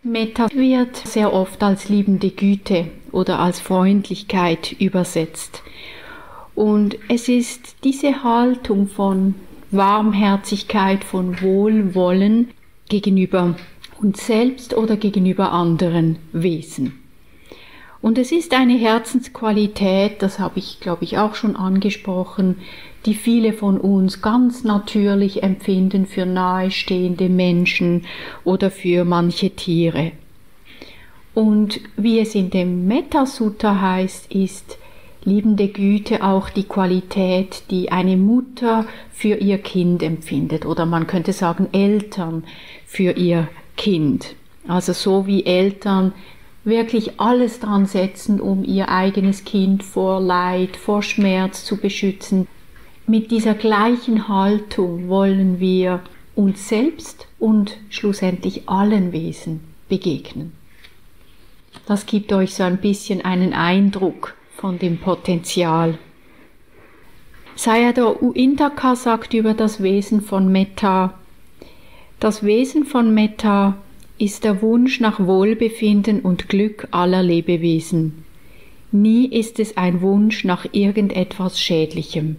Metta wird sehr oft als liebende Güte oder als Freundlichkeit übersetzt. Und es ist diese Haltung von Warmherzigkeit, von Wohlwollen gegenüber uns selbst oder gegenüber anderen Wesen. Und es ist eine Herzensqualität, das habe ich, glaube ich, auch schon angesprochen, die viele von uns ganz natürlich empfinden für nahestehende Menschen oder für manche Tiere. Und wie es in dem Metta-Sutta heißt, ist liebende Güte auch die Qualität, die eine Mutter für ihr Kind empfindet. Oder man könnte sagen Eltern für ihr Kind. Also so wie Eltern wirklich alles dran setzen, um ihr eigenes Kind vor Leid, vor Schmerz zu beschützen. Mit dieser gleichen Haltung wollen wir uns selbst und schlussendlich allen Wesen begegnen. Das gibt euch so ein bisschen einen Eindruck von dem Potenzial. Sayadaw U Indaka sagt über das Wesen von Metta: Das Wesen von Metta ist der Wunsch nach Wohlbefinden und Glück aller Lebewesen. Nie ist es ein Wunsch nach irgendetwas Schädlichem.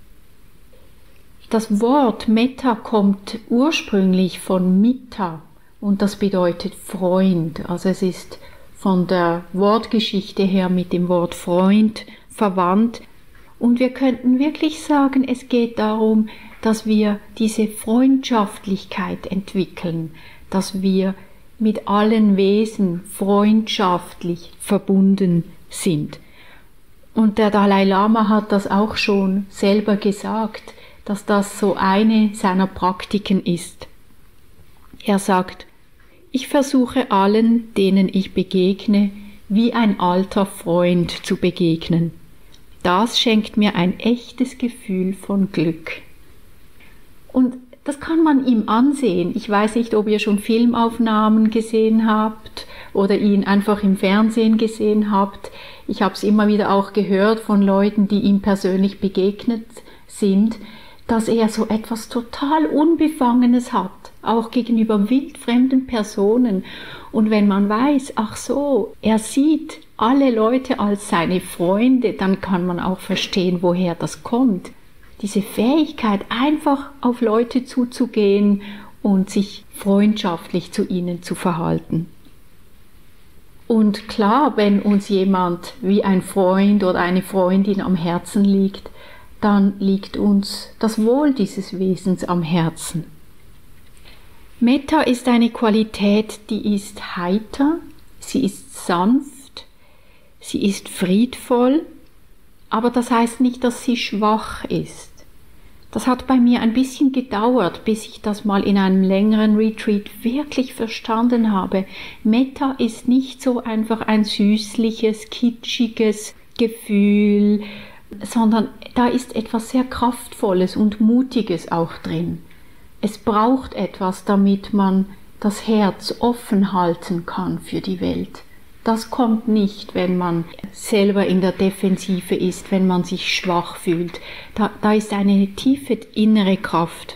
Das Wort Metta kommt ursprünglich von Mitta und das bedeutet Freund. Also es ist von der Wortgeschichte her mit dem Wort Freund verwandt. Und wir könnten wirklich sagen, es geht darum, dass wir diese Freundschaftlichkeit entwickeln, dass wir mit allen Wesen freundschaftlich verbunden sind. Und der Dalai Lama hat das auch schon selber gesagt, dass das so eine seiner Praktiken ist. Er sagt: Ich versuche allen, denen ich begegne, wie ein alter Freund zu begegnen. Das schenkt mir ein echtes Gefühl von Glück. Und das kann man ihm ansehen. Ich weiß nicht, ob ihr schon Filmaufnahmen gesehen habt oder ihn einfach im Fernsehen gesehen habt. Ich habe es immer wieder auch gehört von Leuten, die ihm persönlich begegnet sind, dass er so etwas total Unbefangenes hat, auch gegenüber wildfremden Personen. Und wenn man weiß, ach so, er sieht alle Leute als seine Freunde, dann kann man auch verstehen, woher das kommt. Diese Fähigkeit, einfach auf Leute zuzugehen und sich freundschaftlich zu ihnen zu verhalten. Und klar, wenn uns jemand wie ein Freund oder eine Freundin am Herzen liegt, dann liegt uns das Wohl dieses Wesens am Herzen. Metta ist eine Qualität, die ist heiter, sie ist sanft, sie ist friedvoll, aber das heißt nicht, dass sie schwach ist. Das hat bei mir ein bisschen gedauert, bis ich das mal in einem längeren Retreat wirklich verstanden habe. Metta ist nicht so einfach ein süßliches, kitschiges Gefühl, sondern da ist etwas sehr Kraftvolles und Mutiges auch drin. Es braucht etwas, damit man das Herz offen halten kann für die Welt. Das kommt nicht, wenn man selber in der Defensive ist, wenn man sich schwach fühlt. Da ist eine tiefe innere Kraft.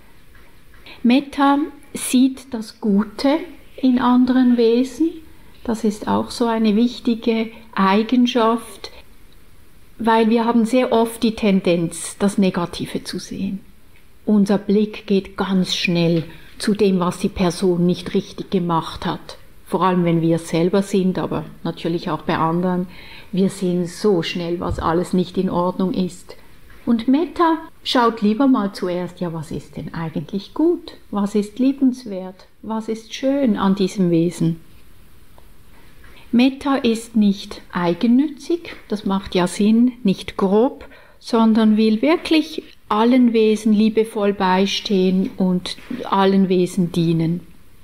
Metta sieht das Gute in anderen Wesen. Das ist auch so eine wichtige Eigenschaft, weil wir haben sehr oft die Tendenz, das Negative zu sehen. Unser Blick geht ganz schnell zu dem, was die Person nicht richtig gemacht hat. Vor allem, wenn wir es selber sind, aber natürlich auch bei anderen. Wir sehen so schnell, was alles nicht in Ordnung ist. Und Metta schaut lieber mal zuerst, ja, was ist denn eigentlich gut? Was ist liebenswert? Was ist schön an diesem Wesen? Metta ist nicht eigennützig, das macht ja Sinn, nicht grob, sondern will wirklich allen Wesen liebevoll beistehen und allen Wesen dienen.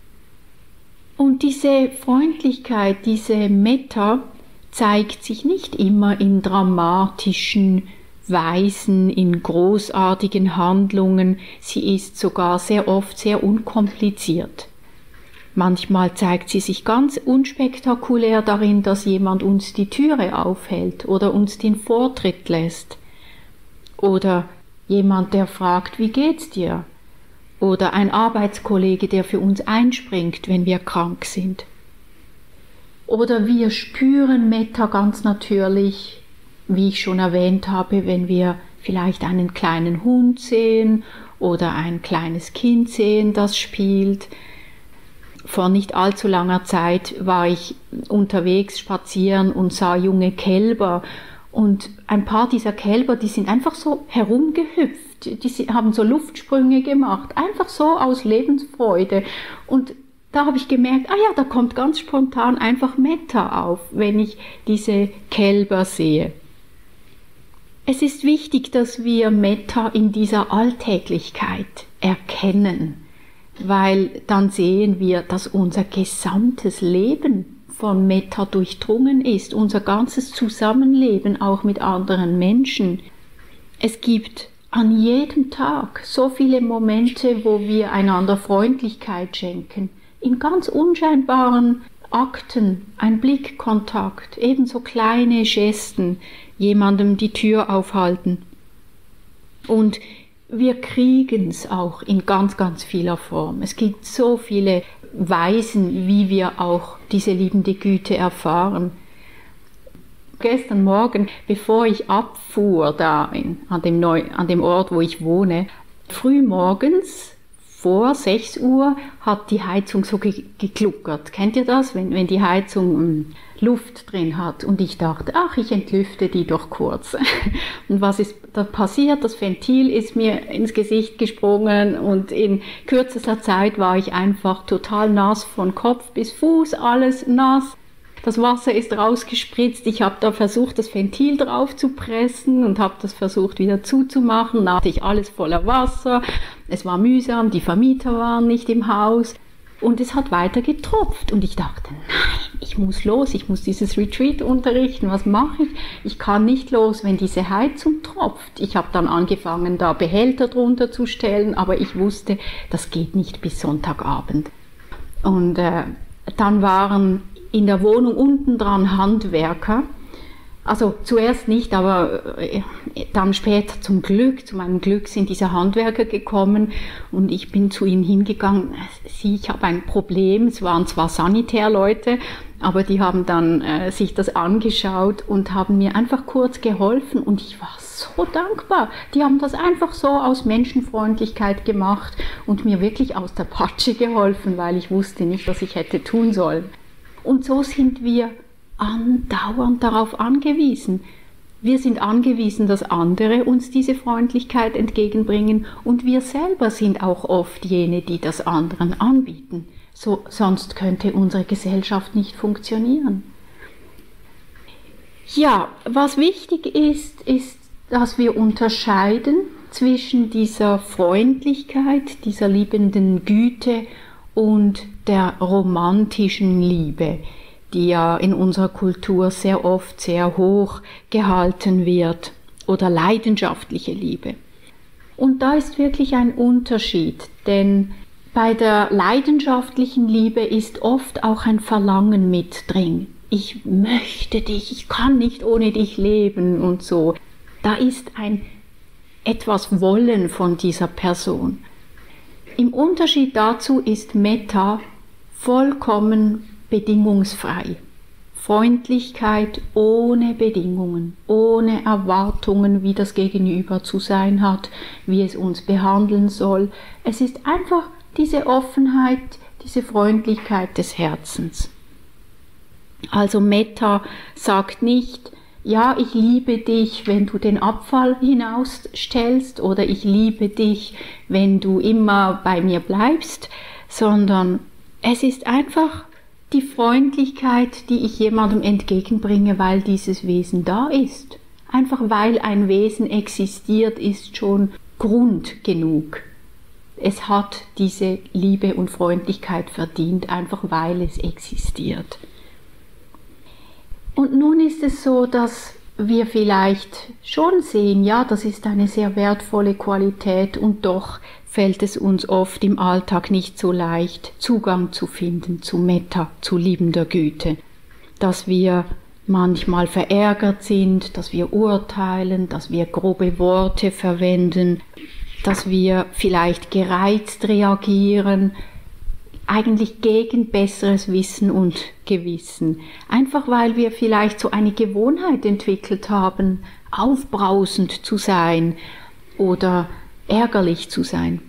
Und diese Freundlichkeit, diese Metta zeigt sich nicht immer in dramatischen Weisen, in großartigen Handlungen. Sie ist sogar sehr oft sehr unkompliziert. Manchmal zeigt sie sich ganz unspektakulär darin, dass jemand uns die Türe aufhält oder uns den Vortritt lässt. Oder jemand, der fragt, wie geht's dir? Oder ein Arbeitskollege, der für uns einspringt, wenn wir krank sind. Oder wir spüren Metta ganz natürlich, wie ich schon erwähnt habe, wenn wir vielleicht einen kleinen Hund sehen oder ein kleines Kind sehen, das spielt. Vor nicht allzu langer Zeit war ich unterwegs spazieren und sah junge Kälber. Und ein paar dieser Kälber, die sind einfach so herumgehüpft. Die haben so Luftsprünge gemacht, einfach so aus Lebensfreude. Und da habe ich gemerkt, da kommt ganz spontan einfach Metta auf, wenn ich diese Kälber sehe. Es ist wichtig, dass wir Metta in dieser Alltäglichkeit erkennen, weil dann sehen wir, dass unser gesamtes Leben von Metta durchdrungen ist, unser ganzes Zusammenleben auch mit anderen Menschen. Es gibt an jedem Tag so viele Momente, wo wir einander Freundlichkeit schenken, in ganz unscheinbaren Akten, ein Blickkontakt, ebenso kleine Gesten, jemandem die Tür aufhalten. Und wir kriegen es auch in ganz, ganz vieler Form. Es gibt so viele Weisen, wie wir auch diese liebende Güte erfahren. Gestern Morgen, bevor ich abfuhr an dem Ort, wo ich wohne, früh morgens vor 6 Uhr hat die Heizung so gegluckert. Kennt ihr das? Wenn die Heizung Luft drin hat. Und ich dachte, ich entlüfte die doch kurz. Und was ist da passiert? Das Ventil ist mir ins Gesicht gesprungen und in kürzester Zeit war ich einfach total nass, von Kopf bis Fuß, alles nass. Das Wasser ist rausgespritzt. Ich habe da versucht, das Ventil drauf zu pressen und habe das versucht wieder zuzumachen. Da hatte ich alles voller Wasser. Es war mühsam, die Vermieter waren nicht im Haus. Und es hat weiter getropft. Und ich dachte, nein, ich muss los, ich muss dieses Retreat unterrichten. Was mache ich? Ich kann nicht los, wenn diese Heizung tropft. Ich habe dann angefangen, da Behälter drunter zu stellen, aber ich wusste, das geht nicht bis Sonntagabend. Und dann waren in der Wohnung unten dran Handwerker, also zuerst nicht, aber dann später zu meinem Glück sind diese Handwerker gekommen und ich bin zu ihnen hingegangen, ich habe ein Problem, es waren zwar Sanitärleute, aber die haben dann sich das angeschaut und haben mir einfach kurz geholfen und ich war so dankbar. Die haben das einfach so aus Menschenfreundlichkeit gemacht und mir wirklich aus der Patsche geholfen, weil ich wusste nicht, was ich hätte tun sollen. Und so sind wir andauernd darauf angewiesen. Wir sind angewiesen, dass andere uns diese Freundlichkeit entgegenbringen und wir selber sind auch oft jene, die das anderen anbieten. Sonst könnte unsere Gesellschaft nicht funktionieren. Ja, was wichtig ist, dass wir unterscheiden zwischen dieser Freundlichkeit, dieser liebenden Güte und der romantischen Liebe, die ja in unserer Kultur sehr oft sehr hoch gehalten wird, oder leidenschaftliche Liebe. Und da ist wirklich ein Unterschied, denn bei der leidenschaftlichen Liebe ist oft auch ein Verlangen mit drin. Ich möchte dich, ich kann nicht ohne dich leben und so. Da ist ein etwas Wollen von dieser Person. Im Unterschied dazu ist Metta vollkommen bedingungsfrei. Freundlichkeit ohne Bedingungen, ohne Erwartungen, wie das Gegenüber zu sein hat, wie es uns behandeln soll. Es ist einfach diese Offenheit, diese Freundlichkeit des Herzens. Also Metta sagt nicht, ja, ich liebe dich, wenn du den Abfall hinausstellst oder ich liebe dich, wenn du immer bei mir bleibst, sondern es ist einfach die Freundlichkeit, die ich jemandem entgegenbringe, weil dieses Wesen da ist. Einfach weil ein Wesen existiert, ist schon Grund genug. Es hat diese Liebe und Freundlichkeit verdient, einfach weil es existiert. Und nun ist es so, dass wir vielleicht schon sehen, ja, das ist eine sehr wertvolle Qualität und doch fällt es uns oft im Alltag nicht so leicht, Zugang zu finden zu Metta, zu liebender Güte. Dass wir manchmal verärgert sind, dass wir urteilen, dass wir grobe Worte verwenden, dass wir vielleicht gereizt reagieren, eigentlich gegen besseres Wissen und Gewissen. Einfach weil wir vielleicht so eine Gewohnheit entwickelt haben, aufbrausend zu sein oder ärgerlich zu sein.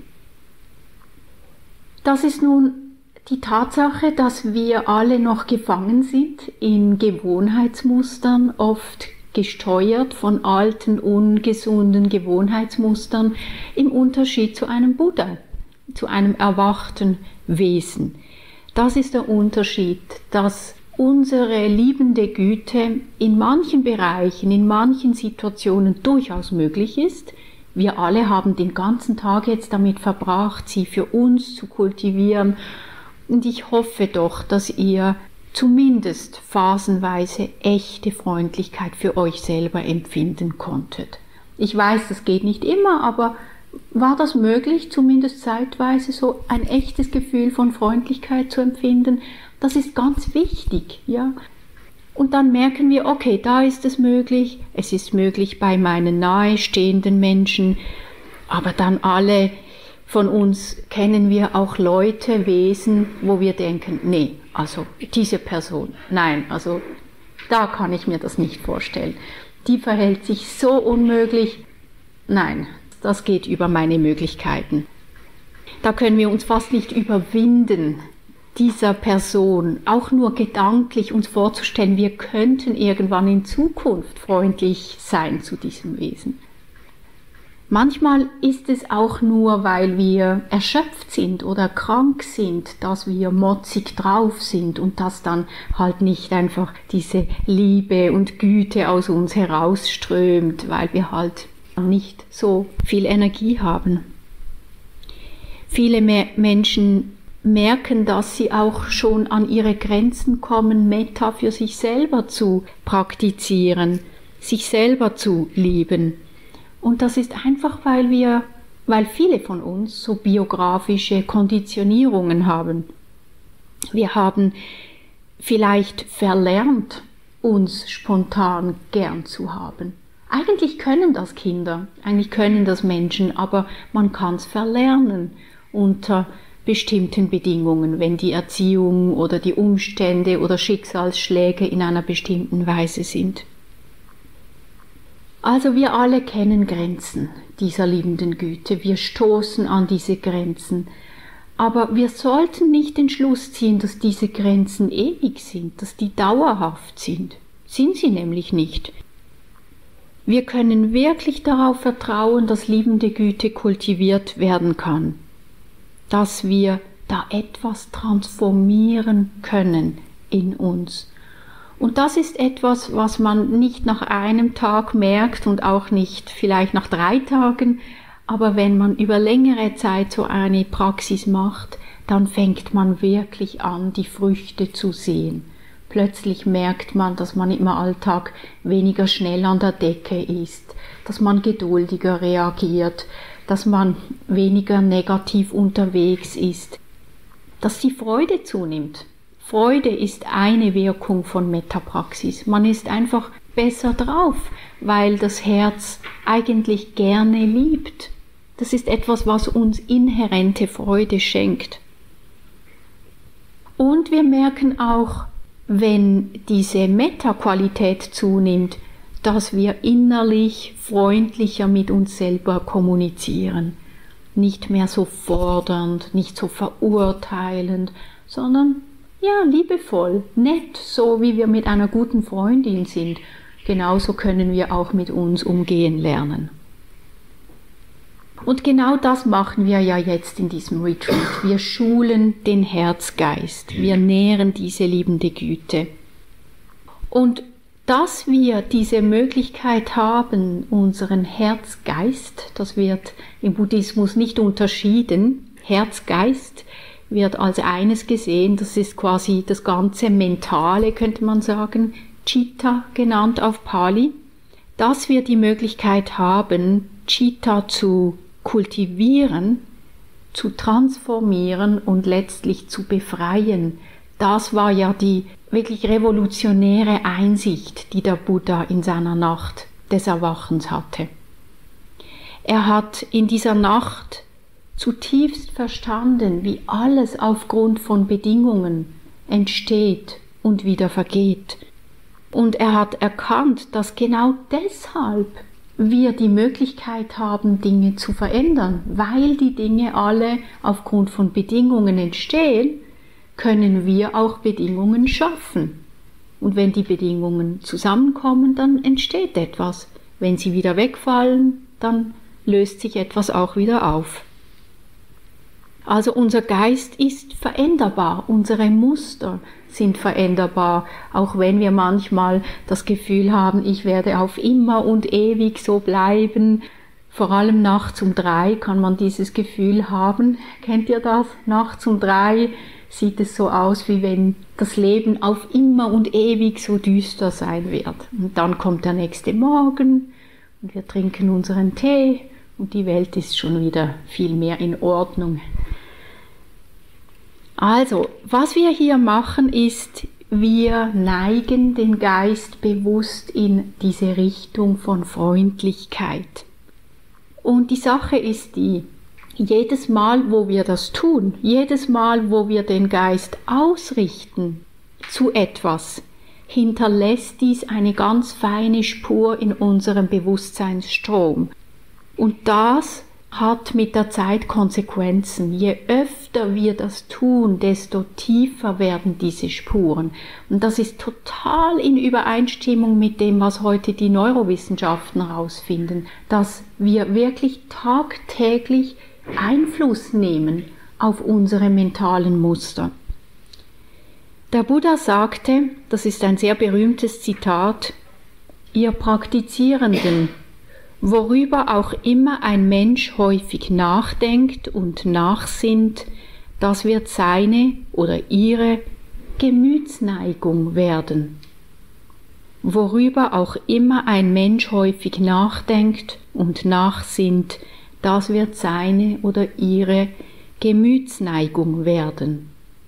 Das ist nun die Tatsache, dass wir alle noch gefangen sind in Gewohnheitsmustern, oft gesteuert von alten, ungesunden Gewohnheitsmustern, im Unterschied zu einem Buddha, zu einem erwachten Wesen. Das ist der Unterschied, dass unsere liebende Güte in manchen Bereichen, in manchen Situationen durchaus möglich ist. Wir alle haben den ganzen Tag jetzt damit verbracht, sie für uns zu kultivieren. Und ich hoffe doch, dass ihr zumindest phasenweise echte Freundlichkeit für euch selber empfinden konntet. Ich weiß, das geht nicht immer, aber war das möglich, zumindest zeitweise so ein echtes Gefühl von Freundlichkeit zu empfinden? Das ist ganz wichtig, ja. Und dann merken wir, okay, da ist es ist möglich bei meinen nahestehenden Menschen, aber dann alle von uns kennen wir auch Leute, Wesen, wo wir denken, nee, also diese Person, nein, also da kann ich mir das nicht vorstellen. Die verhält sich so unmöglich, nein, das geht über meine Möglichkeiten. Da können wir uns fast nicht überwinden, dieser Person auch nur gedanklich uns vorzustellen, wir könnten irgendwann in Zukunft freundlich sein zu diesem Wesen. Manchmal ist es auch nur, weil wir erschöpft sind oder krank sind, dass wir motzig drauf sind und dass dann halt nicht einfach diese Liebe und Güte aus uns herausströmt, weil wir halt nicht so viel Energie haben. Viele Menschen merken, dass sie auch schon an ihre Grenzen kommen, Metta für sich selber zu praktizieren, sich selber zu lieben. Und das ist einfach, weil viele von uns so biografische Konditionierungen haben. Wir haben vielleicht verlernt, uns spontan gern zu haben. Eigentlich können das Kinder, eigentlich können das Menschen, aber man kann es verlernen unter bestimmten Bedingungen, wenn die Erziehung oder die Umstände oder Schicksalsschläge in einer bestimmten Weise sind. Also wir alle kennen Grenzen dieser liebenden Güte, wir stoßen an diese Grenzen, aber wir sollten nicht den Schluss ziehen, dass diese Grenzen ewig sind, dass die dauerhaft sind. Sind sie nämlich nicht. Wir können wirklich darauf vertrauen, dass liebende Güte kultiviert werden kann, dass wir da etwas transformieren können in uns. Und das ist etwas, was man nicht nach einem Tag merkt und auch nicht vielleicht nach 3 Tagen, aber wenn man über längere Zeit so eine Praxis macht, dann fängt man wirklich an, die Früchte zu sehen. Plötzlich merkt man, dass man im Alltag weniger schnell an der Decke ist, dass man geduldiger reagiert, dass man weniger negativ unterwegs ist, dass die Freude zunimmt. Freude ist eine Wirkung von Metta-Praxis. Man ist einfach besser drauf, weil das Herz eigentlich gerne liebt. Das ist etwas, was uns inhärente Freude schenkt. Und wir merken auch, wenn diese Metta-Qualität zunimmt, dass wir innerlich freundlicher mit uns selber kommunizieren. Nicht mehr so fordernd, nicht so verurteilend, sondern ja, liebevoll, nett, so wie wir mit einer guten Freundin sind. Genauso können wir auch mit uns umgehen lernen. Und genau das machen wir ja jetzt in diesem Retreat. Wir schulen den Herzgeist, wir nähren diese liebende Güte. Und dass wir diese Möglichkeit haben, unseren Herzgeist, das wird im Buddhismus nicht unterschieden, Herzgeist wird als eines gesehen, das ist quasi das ganze Mentale, könnte man sagen, Chitta genannt auf Pali, dass wir die Möglichkeit haben, Chitta zu kultivieren, zu transformieren und letztlich zu befreien. Das war ja die wirklich revolutionäre Einsicht, die der Buddha in seiner Nacht des Erwachens hatte. Er hat in dieser Nacht zutiefst verstanden, wie alles aufgrund von Bedingungen entsteht und wieder vergeht. Und er hat erkannt, dass genau deshalb wir die Möglichkeit haben, Dinge zu verändern. Weil die Dinge alle aufgrund von Bedingungen entstehen, können wir auch Bedingungen schaffen. Und wenn die Bedingungen zusammenkommen, dann entsteht etwas. Wenn sie wieder wegfallen, dann löst sich etwas auch wieder auf. Also unser Geist ist veränderbar, unsere Muster sind veränderbar, auch wenn wir manchmal das Gefühl haben, ich werde auf immer und ewig so bleiben. Vor allem nachts um 3 kann man dieses Gefühl haben. Kennt ihr das? Nachts um 3 sieht es so aus, wie wenn das Leben auf immer und ewig so düster sein wird. Und dann kommt der nächste Morgen und wir trinken unseren Tee und die Welt ist schon wieder viel mehr in Ordnung. Also, was wir hier machen ist, wir neigen den Geist bewusst in diese Richtung von Freundlichkeit. Und die Sache ist die, jedes Mal, wo wir das tun, jedes Mal, wo wir den Geist ausrichten zu etwas, hinterlässt dies eine ganz feine Spur in unserem Bewusstseinsstrom. Und das hat mit der Zeit Konsequenzen. Je öfter wir das tun, desto tiefer werden diese Spuren. Und das ist total in Übereinstimmung mit dem, was heute die Neurowissenschaften herausfinden, dass wir wirklich tagtäglich Einfluss nehmen auf unsere mentalen Muster. Der Buddha sagte, das ist ein sehr berühmtes Zitat, ihr Praktizierenden, worüber auch immer ein Mensch häufig nachdenkt und nachsinnt, das wird seine oder ihre Gemütsneigung werden. Worüber auch immer ein Mensch häufig nachdenkt und nachsinnt, das wird seine oder ihre Gemütsneigung werden.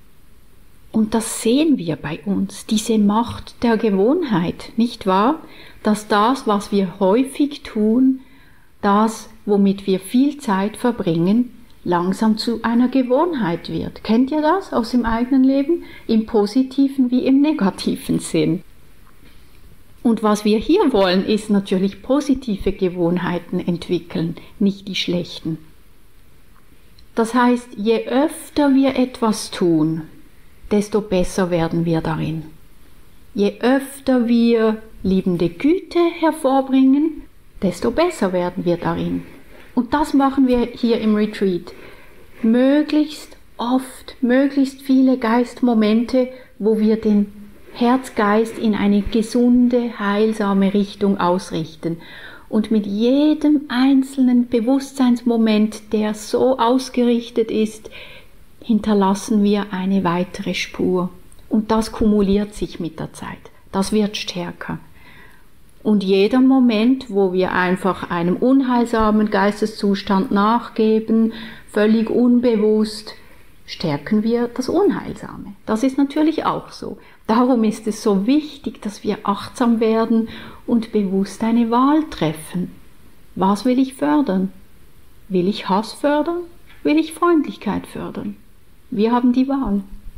Und das sehen wir bei uns, diese Macht der Gewohnheit, nicht wahr? Dass das, was wir häufig tun, das, womit wir viel Zeit verbringen, langsam zu einer Gewohnheit wird. Kennt ihr das aus dem eigenen Leben? Im positiven wie im negativen Sinn. Und was wir hier wollen, ist natürlich positive Gewohnheiten entwickeln, nicht die schlechten. Das heißt, je öfter wir etwas tun, desto besser werden wir darin. Je öfter wir liebende Güte hervorbringen, desto besser werden wir darin. Und das machen wir hier im Retreat. Möglichst oft, möglichst viele Geistmomente, wo wir den Herzgeist in eine gesunde, heilsame Richtung ausrichten. Und mit jedem einzelnen Bewusstseinsmoment, der so ausgerichtet ist, hinterlassen wir eine weitere Spur. Und das kumuliert sich mit der Zeit. Das wird stärker. Und jeder Moment, wo wir einfach einem unheilsamen Geisteszustand nachgeben, völlig unbewusst, stärken wir das Unheilsame. Das ist natürlich auch so. Darum ist es so wichtig, dass wir achtsam werden und bewusst eine Wahl treffen. Was will ich fördern? Will ich Hass fördern? Will ich Freundlichkeit fördern? Wir haben die Wahl.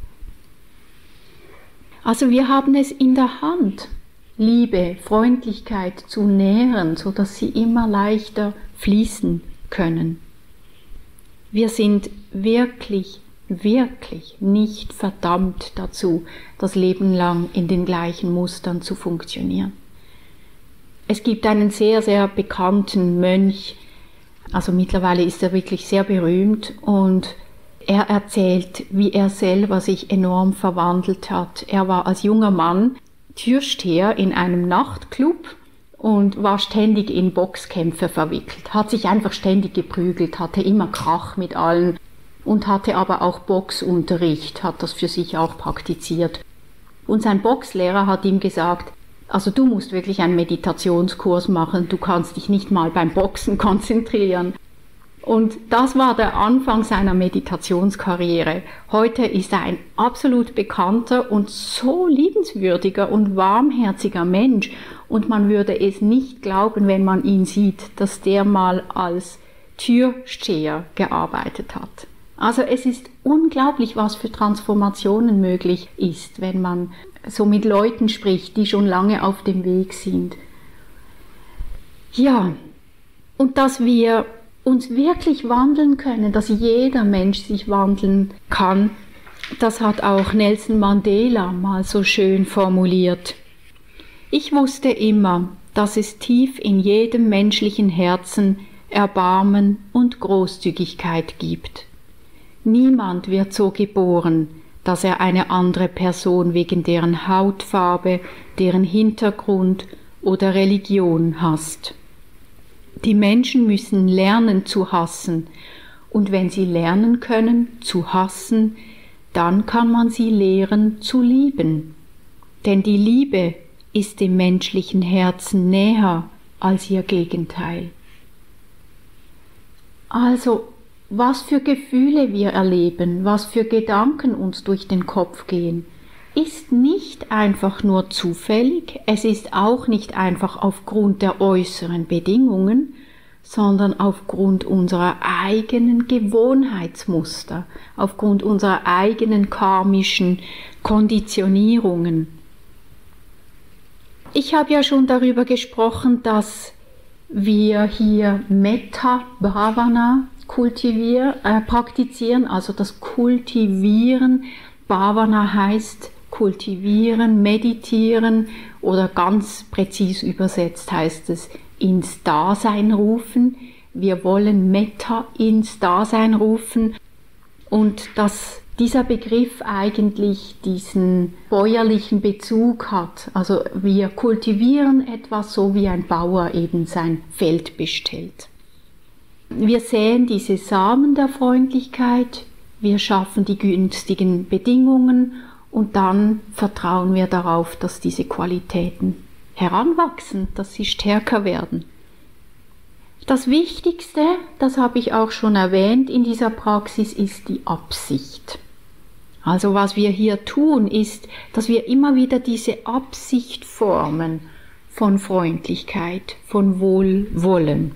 Also wir haben es in der Hand, Liebe, Freundlichkeit zu nähren, sodass sie immer leichter fließen können. Wir sind wirklich, wirklich nicht verdammt dazu, das Leben lang in den gleichen Mustern zu funktionieren. Es gibt einen sehr, sehr bekannten Mönch, also mittlerweile ist er wirklich sehr berühmt und er erzählt, wie er selber sich enorm verwandelt hat. Er war als junger Mann Türsteher in einem Nachtclub und war ständig in Boxkämpfe verwickelt, hat sich einfach ständig geprügelt, hatte immer Krach mit allen und hatte aber auch Boxunterricht, hat das für sich auch praktiziert. Und sein Boxlehrer hat ihm gesagt, also du musst wirklich einen Meditationskurs machen, du kannst dich nicht mal beim Boxen konzentrieren. Und das war der Anfang seiner Meditationskarriere. Heute ist er ein absolut bekannter und so liebenswürdiger und warmherziger Mensch. Und man würde es nicht glauben, wenn man ihn sieht, dass der mal als Türsteher gearbeitet hat. Also es ist unglaublich, was für Transformationen möglich ist, wenn man so mit Leuten spricht, die schon lange auf dem Weg sind. Ja, und dass wir uns wirklich wandeln können, dass jeder Mensch sich wandeln kann, das hat auch Nelson Mandela mal so schön formuliert. Ich wusste immer, dass es tief in jedem menschlichen Herzen Erbarmen und Großzügigkeit gibt. Niemand wird so geboren, dass er eine andere Person wegen deren Hautfarbe, deren Hintergrund oder Religion hasst. Die Menschen müssen lernen zu hassen, und wenn sie lernen können zu hassen, dann kann man sie lehren zu lieben. Denn die Liebe ist dem menschlichen Herzen näher als ihr Gegenteil. Also, was für Gefühle wir erleben, was für Gedanken uns durch den Kopf gehen, ist nicht einfach nur zufällig, es ist auch nicht einfach aufgrund der äußeren Bedingungen, sondern aufgrund unserer eigenen Gewohnheitsmuster, aufgrund unserer eigenen karmischen Konditionierungen. Ich habe ja schon darüber gesprochen, dass wir hier Metta Bhavana praktizieren, also das Kultivieren. Bhavana heißt kultivieren, meditieren oder ganz präzis übersetzt heißt es ins Dasein rufen. Wir wollen Metta ins Dasein rufen und dass dieser Begriff eigentlich diesen bäuerlichen Bezug hat. Also wir kultivieren etwas so, wie ein Bauer eben sein Feld bestellt. Wir säen diese Samen der Freundlichkeit, wir schaffen die günstigen Bedingungen und dann vertrauen wir darauf, dass diese Qualitäten heranwachsen, dass sie stärker werden. Das Wichtigste, das habe ich auch schon erwähnt in dieser Praxis, ist die Absicht. Also was wir hier tun, ist, dass wir immer wieder diese Absicht formen von Freundlichkeit, von Wohlwollen.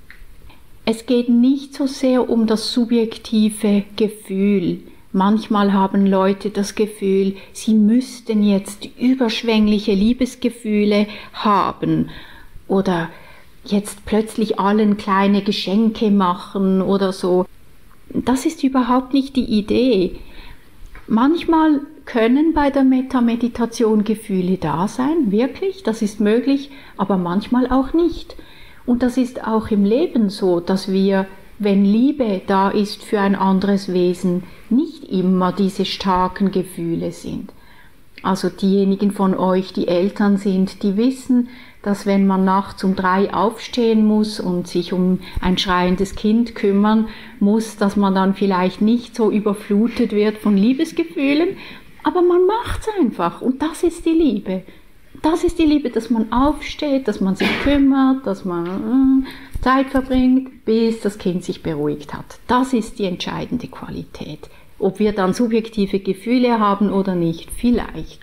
Es geht nicht so sehr um das subjektive Gefühl. Manchmal haben Leute das Gefühl, sie müssten jetzt überschwängliche Liebesgefühle haben oder jetzt plötzlich allen kleine Geschenke machen oder so. Das ist überhaupt nicht die Idee. Manchmal können bei der Metta-Meditation Gefühle da sein, wirklich, das ist möglich, aber manchmal auch nicht. Und das ist auch im Leben so, dass wir, wenn Liebe da ist für ein anderes Wesen, nicht immer diese starken Gefühle sind. Also diejenigen von euch, die Eltern sind, die wissen, dass wenn man nachts um 3 aufstehen muss und sich um ein schreiendes Kind kümmern muss, dass man dann vielleicht nicht so überflutet wird von Liebesgefühlen, aber man macht's einfach und das ist die Liebe. Das ist die Liebe, dass man aufsteht, dass man sich kümmert, dass man Zeit verbringt, bis das Kind sich beruhigt hat. Das ist die entscheidende Qualität. Ob wir dann subjektive Gefühle haben oder nicht, vielleicht.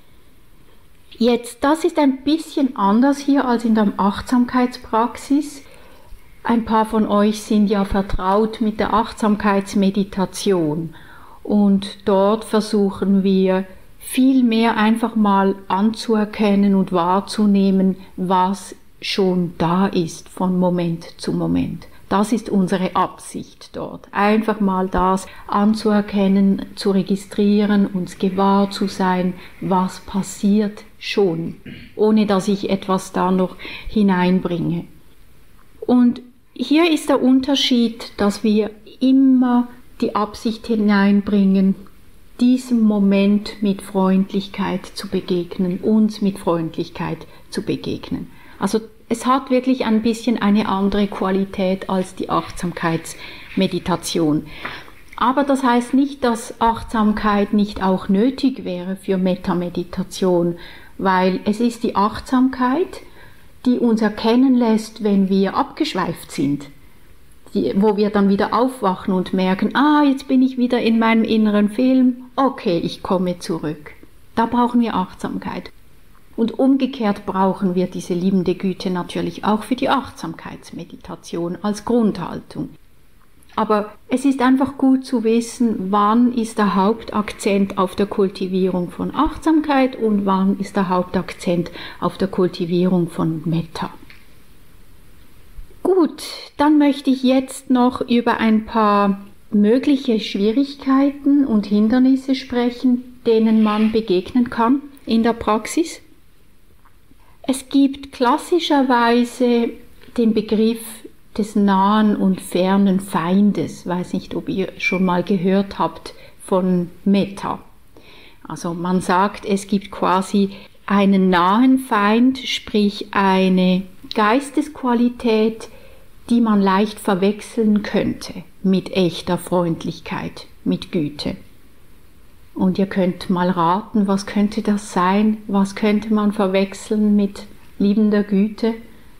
Jetzt, das ist ein bisschen anders hier als in der Achtsamkeitspraxis. Ein paar von euch sind ja vertraut mit der Achtsamkeitsmeditation und dort versuchen wir viel mehr einfach mal anzuerkennen und wahrzunehmen, was schon da ist von Moment zu Moment. Das ist unsere Absicht dort. Einfach mal das anzuerkennen, zu registrieren, uns gewahr zu sein, was passiert schon, ohne dass ich etwas da noch hineinbringe. Und hier ist der Unterschied, dass wir immer die Absicht hineinbringen, diesem Moment mit Freundlichkeit zu begegnen, uns mit Freundlichkeit zu begegnen. Also es hat wirklich ein bisschen eine andere Qualität als die Achtsamkeitsmeditation. Aber das heißt nicht, dass Achtsamkeit nicht auch nötig wäre für Metta-Meditation, weil es ist die Achtsamkeit, die uns erkennen lässt, wenn wir abgeschweift sind, wo wir dann wieder aufwachen und merken, jetzt bin ich wieder in meinem inneren Film, okay, ich komme zurück. Da brauchen wir Achtsamkeit. Und umgekehrt brauchen wir diese liebende Güte natürlich auch für die Achtsamkeitsmeditation als Grundhaltung. Aber es ist einfach gut zu wissen, wann ist der Hauptakzent auf der Kultivierung von Achtsamkeit und wann ist der Hauptakzent auf der Kultivierung von Metta. Gut, dann möchte ich jetzt noch über ein paar mögliche Schwierigkeiten und Hindernisse sprechen, denen man begegnen kann in der Praxis. Es gibt klassischerweise den Begriff des nahen und fernen Feindes. Ich weiß nicht, ob ihr schon mal gehört habt von Metta. Also man sagt, es gibt quasi einen nahen Feind, sprich eine Geistesqualität, die man leicht verwechseln könnte mit echter Freundlichkeit, mit Güte. Und ihr könnt mal raten, was könnte das sein? Was könnte man verwechseln mit liebender Güte?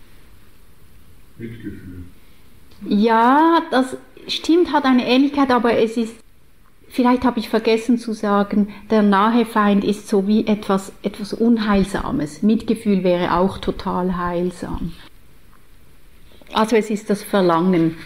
Mitgefühl. Ja, das stimmt, hat eine Ähnlichkeit, aber es ist, vielleicht habe ich vergessen zu sagen, der nahe Feind ist so wie etwas Unheilsames. Mitgefühl wäre auch total heilsam. Also es ist das Verlangen.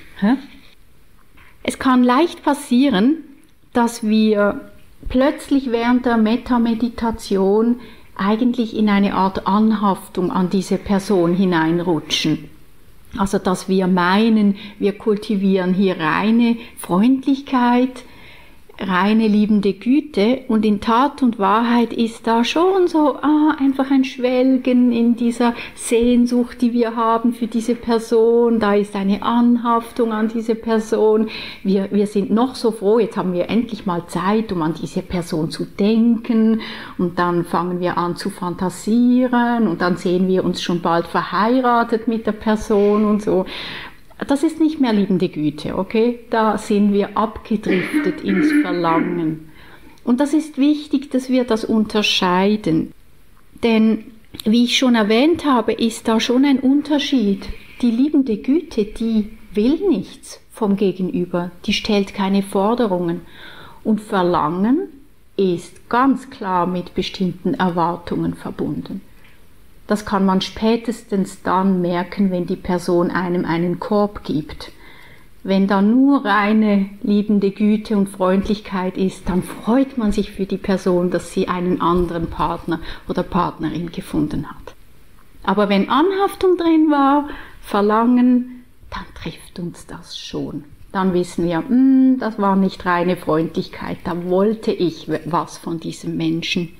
Es kann leicht passieren, dass wir plötzlich während der Metta-Meditation eigentlich in eine Art Anhaftung an diese Person hineinrutschen. Also dass wir meinen, wir kultivieren hier reine Freundlichkeit, reine liebende Güte und in Tat und Wahrheit ist da schon so einfach ein Schwelgen in dieser Sehnsucht, die wir haben für diese Person. Da ist eine Anhaftung an diese Person. Wir sind noch so froh, jetzt haben wir endlich mal Zeit, um an diese Person zu denken und dann fangen wir an zu fantasieren und dann sehen wir uns schon bald verheiratet mit der Person und so. Das ist nicht mehr liebende Güte, okay? Da sind wir abgedriftet ins Verlangen. Und das ist wichtig, dass wir das unterscheiden. Denn, wie ich schon erwähnt habe, ist da schon ein Unterschied. Die liebende Güte, die will nichts vom Gegenüber, die stellt keine Forderungen. Und Verlangen ist ganz klar mit bestimmten Erwartungen verbunden. Das kann man spätestens dann merken, wenn die Person einem einen Korb gibt. Wenn da nur reine liebende Güte und Freundlichkeit ist, dann freut man sich für die Person, dass sie einen anderen Partner oder Partnerin gefunden hat. Aber wenn Anhaftung drin war, Verlangen, dann trifft uns das schon. Dann wissen wir, das war nicht reine Freundlichkeit, da wollte ich was von diesem Menschen.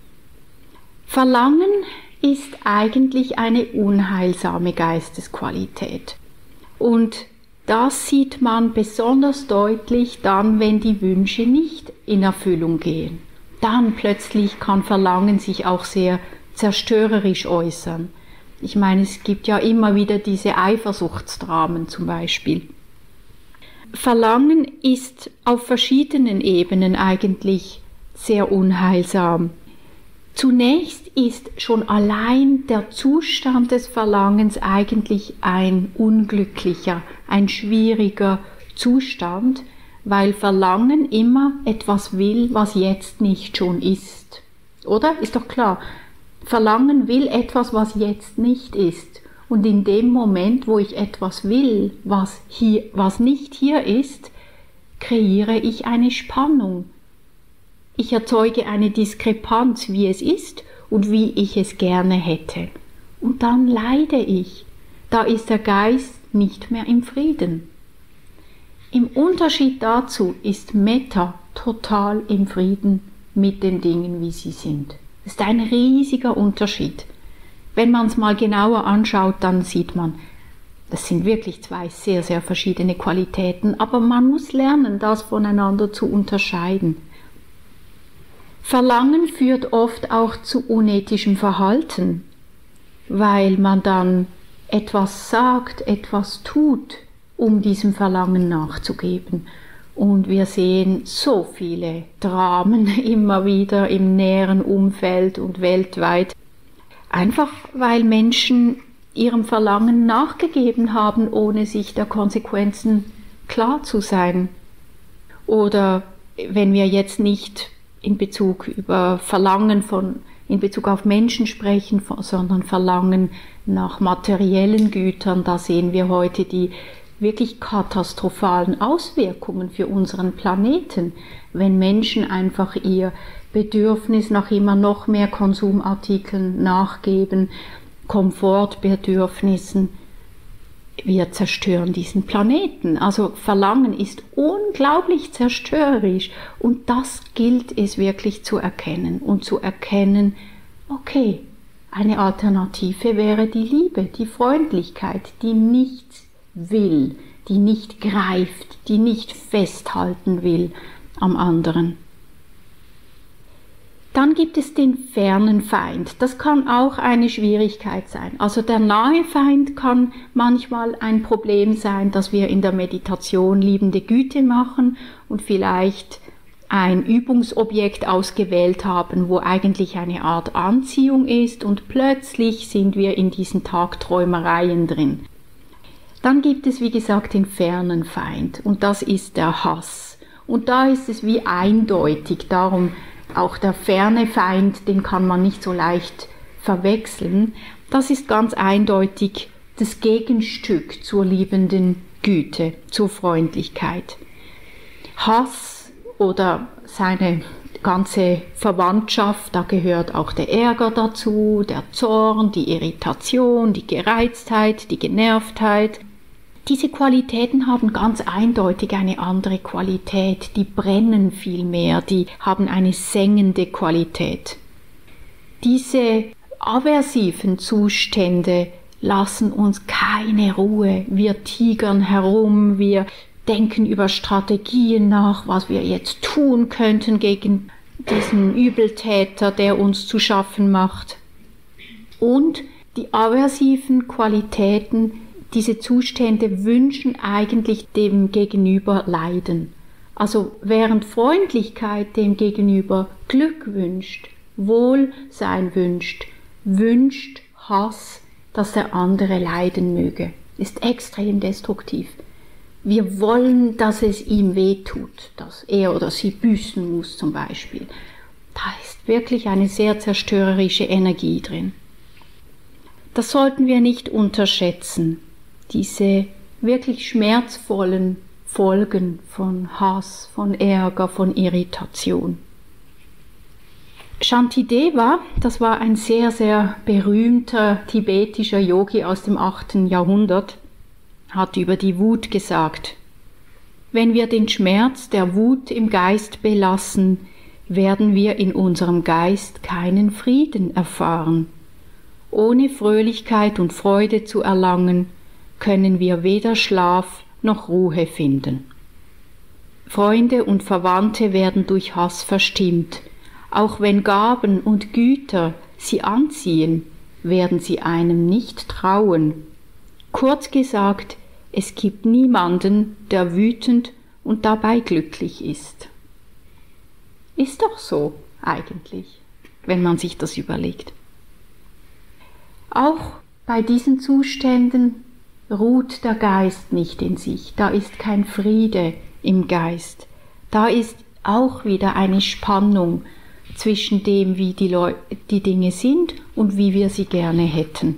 Verlangen ist eigentlich eine unheilsame Geistesqualität. Und das sieht man besonders deutlich dann, wenn die Wünsche nicht in Erfüllung gehen. Dann plötzlich kann Verlangen sich auch sehr zerstörerisch äußern. Ich meine, es gibt ja immer wieder diese Eifersuchtsdramen zum Beispiel. Verlangen ist auf verschiedenen Ebenen eigentlich sehr unheilsam. Zunächst ist schon allein der Zustand des Verlangens eigentlich ein unglücklicher, ein schwieriger Zustand, weil Verlangen immer etwas will, was jetzt nicht schon ist. Oder? Ist doch klar. Verlangen will etwas, was jetzt nicht ist. Und in dem Moment, wo ich etwas will, was nicht hier ist, kreiere ich eine Spannung. Ich erzeuge eine Diskrepanz, wie es ist und wie ich es gerne hätte. Und dann leide ich. Da ist der Geist nicht mehr im Frieden. Im Unterschied dazu ist Metta total im Frieden mit den Dingen, wie sie sind. Das ist ein riesiger Unterschied. Wenn man es mal genauer anschaut, dann sieht man, das sind wirklich zwei sehr, sehr verschiedene Qualitäten, aber man muss lernen, das voneinander zu unterscheiden. Verlangen führt oft auch zu unethischem Verhalten, weil man dann etwas sagt, etwas tut, um diesem Verlangen nachzugeben. Und wir sehen so viele Dramen immer wieder im näheren Umfeld und weltweit, einfach weil Menschen ihrem Verlangen nachgegeben haben, ohne sich der Konsequenzen klar zu sein. Oder wenn wir jetzt nicht in Bezug über Verlangen von in Bezug auf Menschen sprechen, sondern Verlangen nach materiellen Gütern. Da sehen wir heute die wirklich katastrophalen Auswirkungen für unseren Planeten, wenn Menschen einfach ihr Bedürfnis nach immer noch mehr Konsumartikeln nachgeben, Komfortbedürfnissen. Wir zerstören diesen Planeten. Also Verlangen ist unglaublich zerstörerisch und das gilt es wirklich zu erkennen und zu erkennen, okay, eine Alternative wäre die Liebe, die Freundlichkeit, die nichts will, die nicht greift, die nicht festhalten will am anderen. Dann gibt es den fernen Feind. Das kann auch eine Schwierigkeit sein. Also der nahe Feind kann manchmal ein Problem sein, dass wir in der Meditation liebende Güte machen und vielleicht ein Übungsobjekt ausgewählt haben, wo eigentlich eine Art Anziehung ist und plötzlich sind wir in diesen Tagträumereien drin. Dann gibt es, wie gesagt, den fernen Feind und das ist der Hass. Und da ist es wie eindeutig, darum auch der ferne Feind, den kann man nicht so leicht verwechseln. Das ist ganz eindeutig das Gegenstück zur liebenden Güte, zur Freundlichkeit. Hass oder seine ganze Verwandtschaft, da gehört auch der Ärger dazu, der Zorn, die Irritation, die Gereiztheit, die Genervtheit. Diese Qualitäten haben ganz eindeutig eine andere Qualität, die brennen viel mehr, die haben eine sengende Qualität. Diese aversiven Zustände lassen uns keine Ruhe, wir tigern herum, wir denken über Strategien nach, was wir jetzt tun könnten gegen diesen Übeltäter, der uns zu schaffen macht. Und die aversiven Qualitäten, diese Zustände wünschen eigentlich dem Gegenüber Leiden. Also während Freundlichkeit dem Gegenüber Glück wünscht, Wohlsein wünscht, wünscht Hass, dass der andere leiden möge. Ist extrem destruktiv. Wir wollen, dass es ihm wehtut, dass er oder sie büßen muss zum Beispiel. Da ist wirklich eine sehr zerstörerische Energie drin. Das sollten wir nicht unterschätzen. Diese wirklich schmerzvollen Folgen von Hass, von Ärger, von Irritation. Shantideva, das war ein sehr, sehr berühmter tibetischer Yogi aus dem 8. Jahrhundert, hat über die Wut gesagt: Wenn wir den Schmerz der Wut im Geist belassen, werden wir in unserem Geist keinen Frieden erfahren. Ohne Fröhlichkeit und Freude zu erlangen, können wir weder Schlaf noch Ruhe finden. Freunde und Verwandte werden durch Hass verstimmt. Auch wenn Gaben und Güter sie anziehen, werden sie einem nicht trauen. Kurz gesagt, es gibt niemanden, der wütend und dabei glücklich ist. Ist doch so eigentlich, wenn man sich das überlegt. Auch bei diesen Zuständen ruht der Geist nicht in sich, da ist kein Friede im Geist. Da ist auch wieder eine Spannung zwischen dem, wie die Dinge sind und wie wir sie gerne hätten.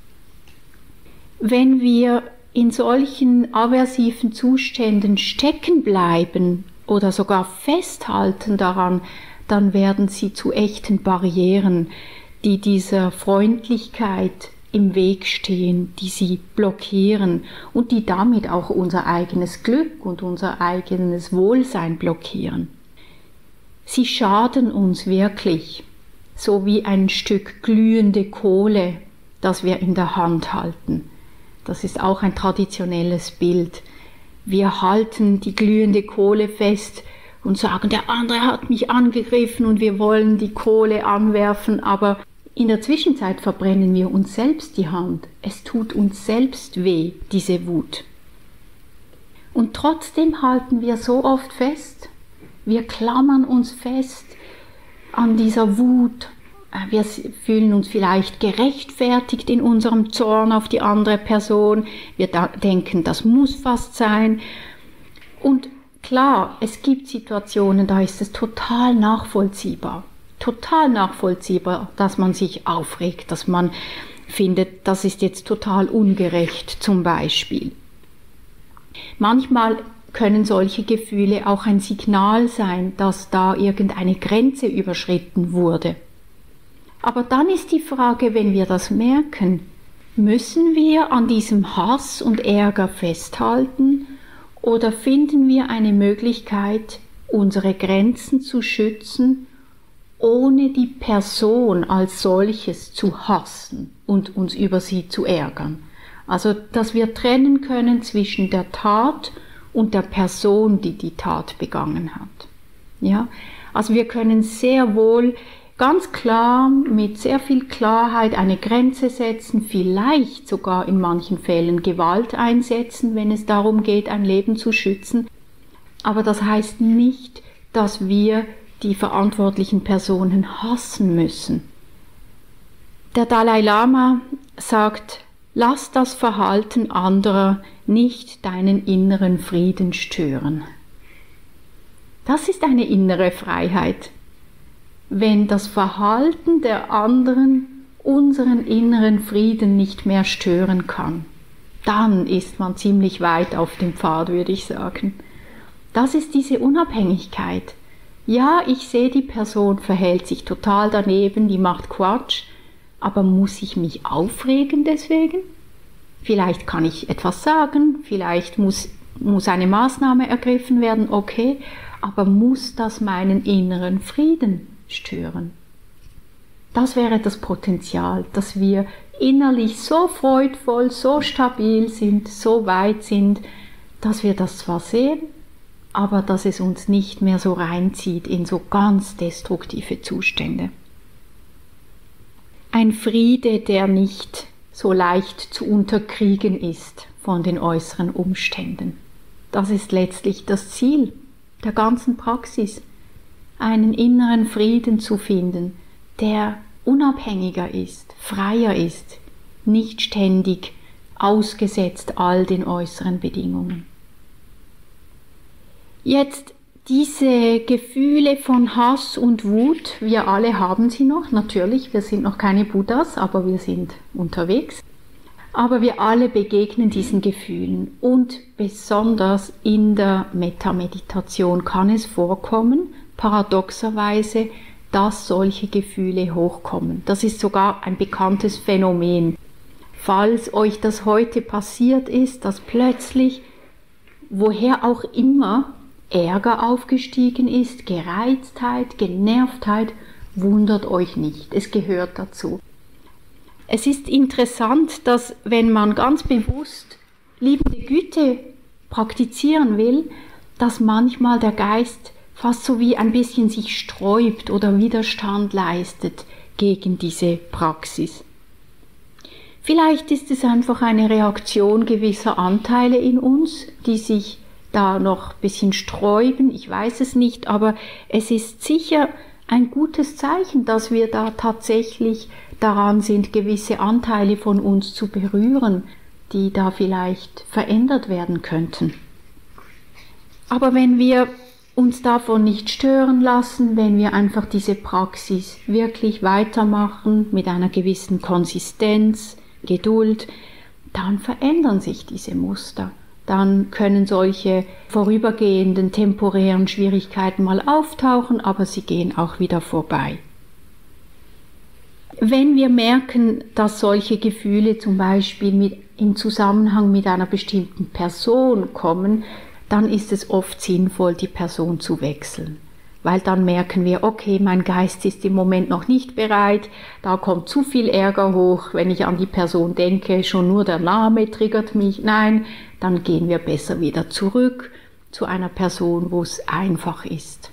Wenn wir in solchen aversiven Zuständen stecken bleiben oder sogar festhalten daran, dann werden sie zu echten Barrieren, die dieser Freundlichkeit im Weg stehen, die sie blockieren und die damit auch unser eigenes Glück und unser eigenes Wohlsein blockieren. Sie schaden uns wirklich, so wie ein Stück glühende Kohle, das wir in der Hand halten. Das ist auch ein traditionelles Bild. Wir halten die glühende Kohle fest und sagen, der andere hat mich angegriffen und wir wollen die Kohle anwerfen, aber in der Zwischenzeit verbrennen wir uns selbst die Hand. Es tut uns selbst weh, diese Wut. Und trotzdem halten wir so oft fest. Wir klammern uns fest an dieser Wut. Wir fühlen uns vielleicht gerechtfertigt in unserem Zorn auf die andere Person. Wir denken, das muss fast sein. Und klar, es gibt Situationen, da ist es total nachvollziehbar. total nachvollziehbar, dass man sich aufregt, dass man findet, das ist jetzt total ungerecht zum Beispiel. Manchmal können solche Gefühle auch ein Signal sein, dass da irgendeine Grenze überschritten wurde. Aber dann ist die Frage, wenn wir das merken, müssen wir an diesem Hass und Ärger festhalten oder finden wir eine Möglichkeit, unsere Grenzen zu schützen, ohne die Person als solches zu hassen und uns über sie zu ärgern? Also, dass wir trennen können zwischen der Tat und der Person, die die Tat begangen hat. Ja? Also wir können sehr wohl ganz klar, mit sehr viel Klarheit eine Grenze setzen, vielleicht sogar in manchen Fällen Gewalt einsetzen, wenn es darum geht, ein Leben zu schützen. Aber das heißt nicht, dass wir die verantwortlichen Personen hassen müssen. Der Dalai Lama sagt, lass das Verhalten anderer nicht deinen inneren Frieden stören. Das ist eine innere Freiheit. Wenn das Verhalten der anderen unseren inneren Frieden nicht mehr stören kann, dann ist man ziemlich weit auf dem Pfad, würde ich sagen. Das ist diese Unabhängigkeit. Ja, ich sehe, die Person verhält sich total daneben, die macht Quatsch, aber muss ich mich aufregen deswegen? Vielleicht kann ich etwas sagen, vielleicht muss eine Maßnahme ergriffen werden, okay, aber muss das meinen inneren Frieden stören? Das wäre das Potenzial, dass wir innerlich so freudvoll, so stabil sind, so weit sind, dass wir das zwar sehen, aber dass es uns nicht mehr so reinzieht in so ganz destruktive Zustände. Ein Friede, der nicht so leicht zu unterkriegen ist von den äußeren Umständen. Das ist letztlich das Ziel der ganzen Praxis, einen inneren Frieden zu finden, der unabhängiger ist, freier ist, nicht ständig ausgesetzt all den äußeren Bedingungen. Jetzt diese Gefühle von Hass und Wut, wir alle haben sie noch, natürlich, wir sind noch keine Buddhas, aber wir sind unterwegs. Aber wir alle begegnen diesen Gefühlen und besonders in der Metta-Meditation kann es vorkommen, paradoxerweise, dass solche Gefühle hochkommen. Das ist sogar ein bekanntes Phänomen. Falls euch das heute passiert ist, dass plötzlich, woher auch immer, Ärger aufgestiegen ist, Gereiztheit, Genervtheit, wundert euch nicht, es gehört dazu. Es ist interessant, dass wenn man ganz bewusst liebende Güte praktizieren will, dass manchmal der Geist fast so wie ein bisschen sich sträubt oder Widerstand leistet gegen diese Praxis. Vielleicht ist es einfach eine Reaktion gewisser Anteile in uns, die sich da noch ein bisschen sträuben, ich weiß es nicht, aber es ist sicher ein gutes Zeichen, dass wir da tatsächlich daran sind, gewisse Anteile von uns zu berühren, die da vielleicht verändert werden könnten. Aber wenn wir uns davon nicht stören lassen, wenn wir einfach diese Praxis wirklich weitermachen mit einer gewissen Konsistenz, Geduld, dann verändern sich diese Muster. Dann können solche vorübergehenden, temporären Schwierigkeiten mal auftauchen, aber sie gehen auch wieder vorbei. Wenn wir merken, dass solche Gefühle zum Beispiel im Zusammenhang mit einer bestimmten Person kommen, dann ist es oft sinnvoll, die Person zu wechseln. Weil dann merken wir, okay, mein Geist ist im Moment noch nicht bereit, da kommt zu viel Ärger hoch, wenn ich an die Person denke, schon nur der Name triggert mich. Nein, dann gehen wir besser wieder zurück zu einer Person, wo es einfach ist.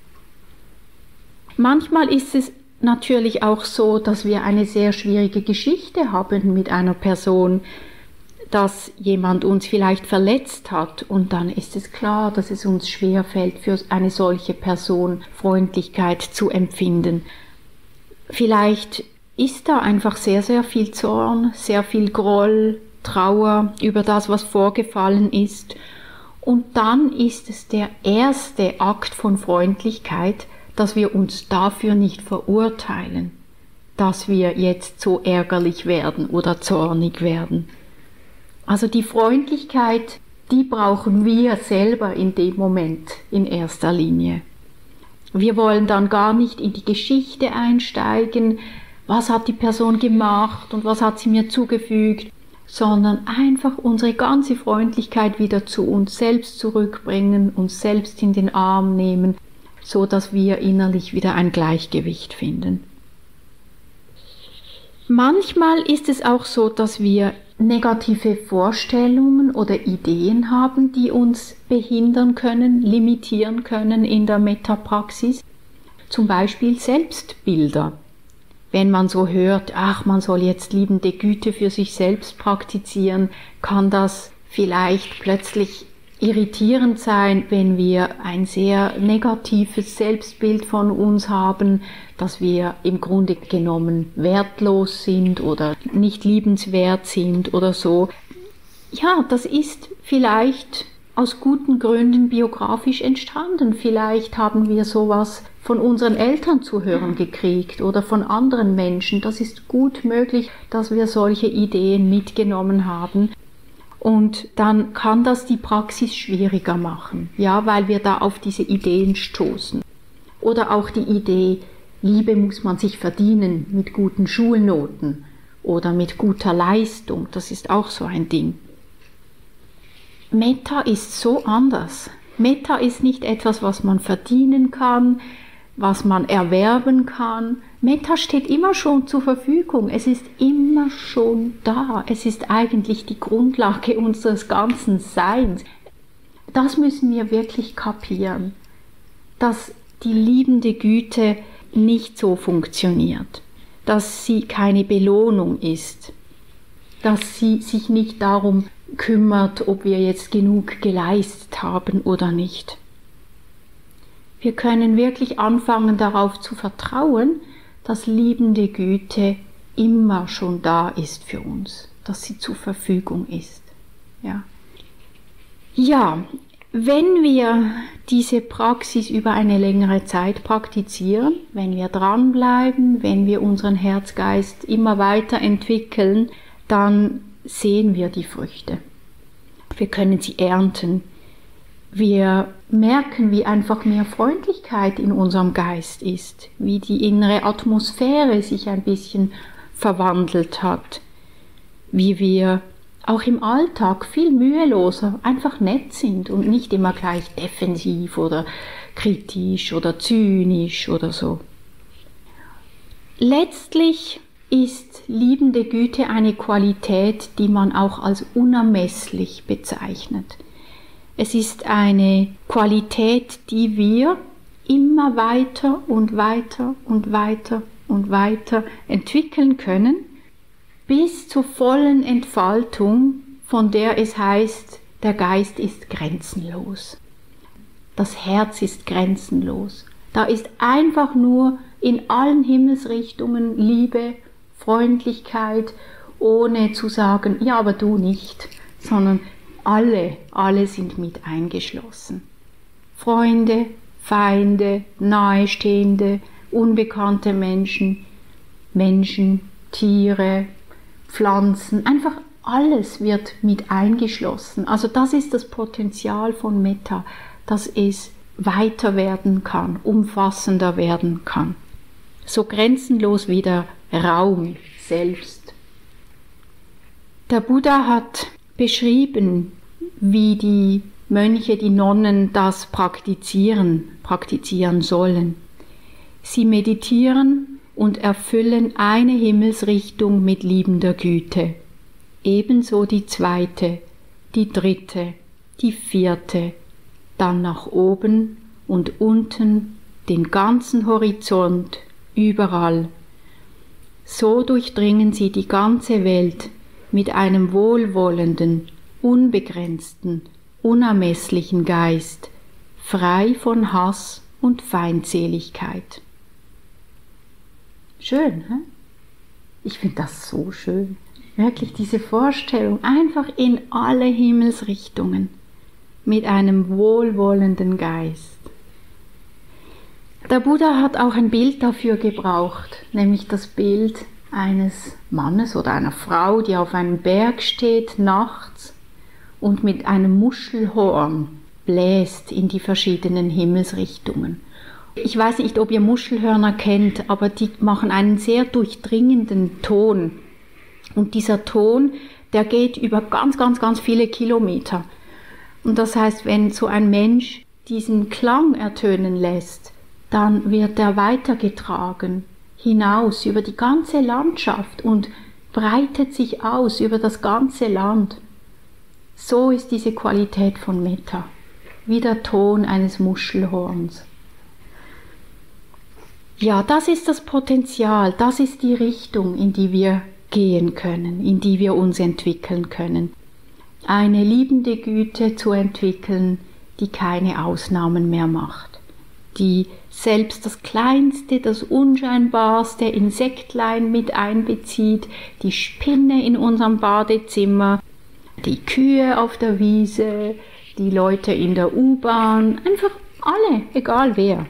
Manchmal ist es natürlich auch so, dass wir eine sehr schwierige Geschichte haben mit einer Person, dass jemand uns vielleicht verletzt hat und dann ist es klar, dass es uns schwerfällt, für eine solche Person Freundlichkeit zu empfinden. Vielleicht ist da einfach sehr, sehr viel Zorn, sehr viel Groll, Trauer über das, was vorgefallen ist. Und dann ist es der erste Akt von Freundlichkeit, dass wir uns dafür nicht verurteilen, dass wir jetzt so ärgerlich werden oder zornig werden. Also die Freundlichkeit, die brauchen wir selber in dem Moment in erster Linie. Wir wollen dann gar nicht in die Geschichte einsteigen, was hat die Person gemacht und was hat sie mir zugefügt, sondern einfach unsere ganze Freundlichkeit wieder zu uns selbst zurückbringen, uns selbst in den Arm nehmen, so dass wir innerlich wieder ein Gleichgewicht finden. Manchmal ist es auch so, dass wir negative Vorstellungen oder Ideen haben, die uns behindern können, limitieren können in der Metta-Praxis. Zum Beispiel Selbstbilder. Wenn man so hört, ach, man soll jetzt liebende Güte für sich selbst praktizieren, kann das vielleicht plötzlich irritierend sein, wenn wir ein sehr negatives Selbstbild von uns haben, dass wir im Grunde genommen wertlos sind oder nicht liebenswert sind oder so. Ja, das ist vielleicht aus guten Gründen biografisch entstanden. Vielleicht haben wir sowas von unseren Eltern zu hören gekriegt oder von anderen Menschen. Das ist gut möglich, dass wir solche Ideen mitgenommen haben. Und dann kann das die Praxis schwieriger machen, ja, weil wir da auf diese Ideen stoßen. Oder auch die Idee, Liebe muss man sich verdienen mit guten Schulnoten oder mit guter Leistung, das ist auch so ein Ding. Metta ist so anders. Metta ist nicht etwas, was man verdienen kann, was man erwerben kann. Metta steht immer schon zur Verfügung. Es ist immer schon da. Es ist eigentlich die Grundlage unseres ganzen Seins. Das müssen wir wirklich kapieren, dass die liebende Güte nicht so funktioniert, dass sie keine Belohnung ist, dass sie sich nicht darum kümmert, ob wir jetzt genug geleistet haben oder nicht. Wir können wirklich anfangen, darauf zu vertrauen, dass liebende Güte immer schon da ist für uns, dass sie zur Verfügung ist. Ja, wenn wir diese Praxis über eine längere Zeit praktizieren, wenn wir dranbleiben, wenn wir unseren Herzgeist immer weiterentwickeln, dann sehen wir die Früchte. Wir können sie ernten. Wir merken, wie einfach mehr Freundlichkeit in unserem Geist ist, wie die innere Atmosphäre sich ein bisschen verwandelt hat, wie wir auch im Alltag viel müheloser einfach nett sind und nicht immer gleich defensiv oder kritisch oder zynisch oder so. Letztlich ist liebende Güte eine Qualität, die man auch als unermesslich bezeichnet. Es ist eine Qualität, die wir immer weiter und weiter und weiter und weiter entwickeln können, bis zur vollen Entfaltung, von der es heißt, der Geist ist grenzenlos. Das Herz ist grenzenlos. Da ist einfach nur in allen Himmelsrichtungen Liebe, Freundlichkeit, ohne zu sagen, ja, aber du nicht, sondern alle sind mit eingeschlossen. Freunde, Feinde, Nahestehende, unbekannte Menschen, Tiere, Pflanzen, einfach alles wird mit eingeschlossen. Also das ist das Potenzial von Metta, dass es weiter werden kann, umfassender werden kann. So grenzenlos wie der Raum selbst. Der Buddha hat beschrieben, wie die Mönche, die Nonnen das praktizieren sollen. Sie meditieren und erfüllen eine Himmelsrichtung mit liebender Güte. Ebenso die zweite, die dritte, die vierte, dann nach oben und unten, den ganzen Horizont, überall. So durchdringen sie die ganze Welt mit einem wohlwollenden, unbegrenzten, unermesslichen Geist, frei von Hass und Feindseligkeit. Schön, hä? Ich finde das so schön. Wirklich diese Vorstellung, einfach in alle Himmelsrichtungen mit einem wohlwollenden Geist. Der Buddha hat auch ein Bild dafür gebraucht, nämlich das Bild eines Mannes oder einer Frau, die auf einem Berg steht nachts und mit einem Muschelhorn bläst in die verschiedenen Himmelsrichtungen. Ich weiß nicht, ob ihr Muschelhörner kennt, aber die machen einen sehr durchdringenden Ton. Und dieser Ton, der geht über ganz, ganz, ganz viele Kilometer. Und das heißt, wenn so ein Mensch diesen Klang ertönen lässt, dann wird er weitergetragen hinaus über die ganze Landschaft und breitet sich aus über das ganze Land. So ist diese Qualität von Metta, wie der Ton eines Muschelhorns. Ja, das ist das Potenzial, das ist die Richtung, in die wir gehen können, in die wir uns entwickeln können. Eine liebende Güte zu entwickeln, die keine Ausnahmen mehr macht, die selbst das kleinste, das unscheinbarste Insektlein mit einbezieht, die Spinne in unserem Badezimmer, die Kühe auf der Wiese, die Leute in der U-Bahn, einfach alle, egal wer.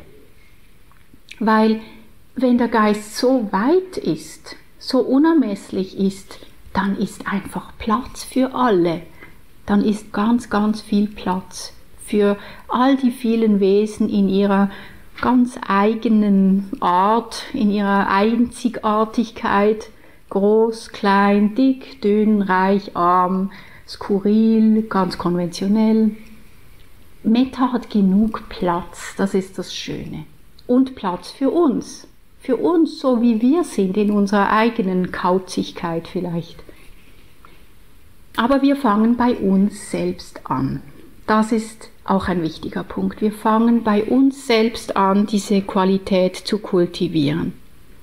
Weil wenn der Geist so weit ist, so unermesslich ist, dann ist einfach Platz für alle. Dann ist ganz, ganz viel Platz für all die vielen Wesen in ihrer ganz eigenen Art, in ihrer Einzigartigkeit, groß, klein, dick, dünn, reich, arm, skurril, ganz konventionell. Metta hat genug Platz, das ist das Schöne. Und Platz für uns so wie wir sind, in unserer eigenen Kauzigkeit vielleicht. Aber wir fangen bei uns selbst an. Das ist auch ein wichtiger Punkt. Wir fangen bei uns selbst an, diese Qualität zu kultivieren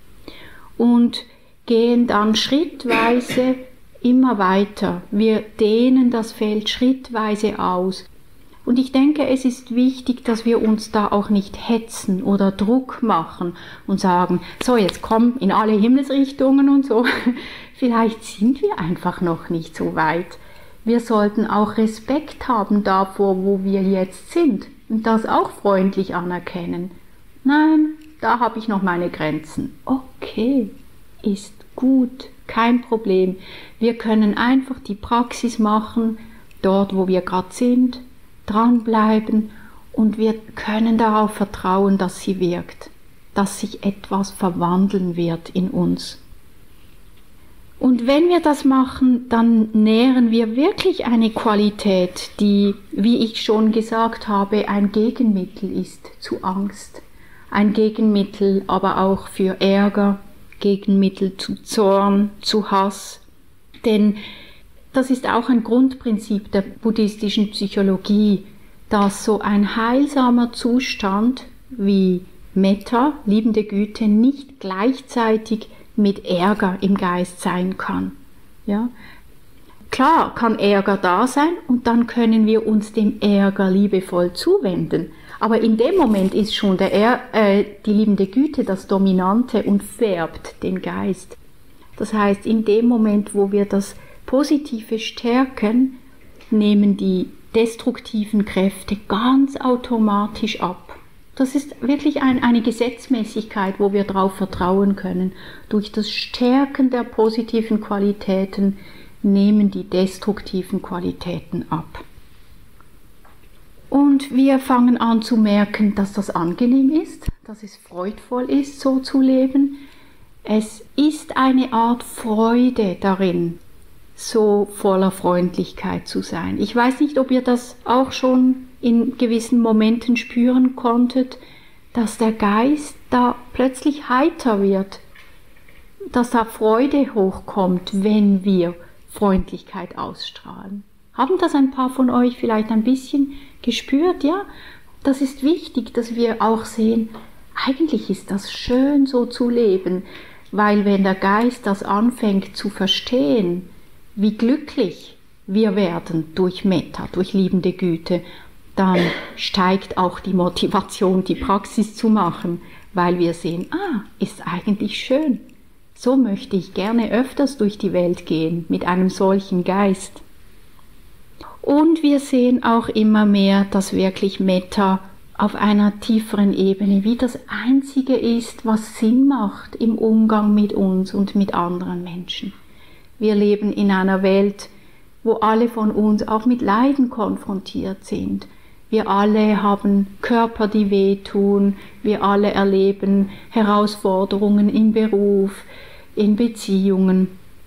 und gehen dann schrittweise immer weiter. Wir dehnen das Feld schrittweise aus. Und ich denke, es ist wichtig, dass wir uns da auch nicht hetzen oder Druck machen und sagen, so jetzt komm in alle Himmelsrichtungen und so. Vielleicht sind wir einfach noch nicht so weit. Wir sollten auch Respekt haben davor, wo wir jetzt sind und das auch freundlich anerkennen. Nein, da habe ich noch meine Grenzen. Okay, ist gut, kein Problem. Wir können einfach die Praxis machen, dort wo wir gerade sind, dranbleiben und wir können darauf vertrauen, dass sie wirkt, dass sich etwas verwandeln wird in uns. Und wenn wir das machen, dann nähren wir wirklich eine Qualität, die, wie ich schon gesagt habe, ein Gegenmittel ist zu Angst. Ein Gegenmittel aber auch für Ärger, Gegenmittel zu Zorn, zu Hass. Denn das ist auch ein Grundprinzip der buddhistischen Psychologie, dass so ein heilsamer Zustand wie Metta, liebende Güte, nicht gleichzeitig mit Ärger im Geist sein kann. Ja? Klar kann Ärger da sein und dann können wir uns dem Ärger liebevoll zuwenden. Aber in dem Moment ist schon die liebende Güte das Dominante und färbt den Geist. Das heißt, in dem Moment, wo wir das Positive stärken, nehmen die destruktiven Kräfte ganz automatisch ab. Das ist wirklich eine Gesetzmäßigkeit, wo wir darauf vertrauen können. Durch das Stärken der positiven Qualitäten nehmen die destruktiven Qualitäten ab. Und wir fangen an zu merken, dass das angenehm ist, dass es freudvoll ist, so zu leben. Es ist eine Art Freude darin, so voller Freundlichkeit zu sein. Ich weiß nicht, ob ihr das auch schon in gewissen Momenten spüren konntet, dass der Geist da plötzlich heiter wird, dass da Freude hochkommt, wenn wir Freundlichkeit ausstrahlen. Haben das ein paar von euch vielleicht ein bisschen gespürt? Ja, das ist wichtig, dass wir auch sehen, eigentlich ist das schön, so zu leben, weil wenn der Geist das anfängt zu verstehen, wie glücklich wir werden durch Metta, durch liebende Güte, dann steigt auch die Motivation, die Praxis zu machen, weil wir sehen, ist eigentlich schön. So möchte ich gerne öfters durch die Welt gehen, mit einem solchen Geist. Und wir sehen auch immer mehr, dass wirklich Metta auf einer tieferen Ebene wie das Einzige ist, was Sinn macht im Umgang mit uns und mit anderen Menschen. Wir leben in einer Welt, wo alle von uns auch mit Leiden konfrontiert sind. Wir alle haben Körper, die wehtun. Wir alle erleben Herausforderungen im Beruf, in Beziehungen.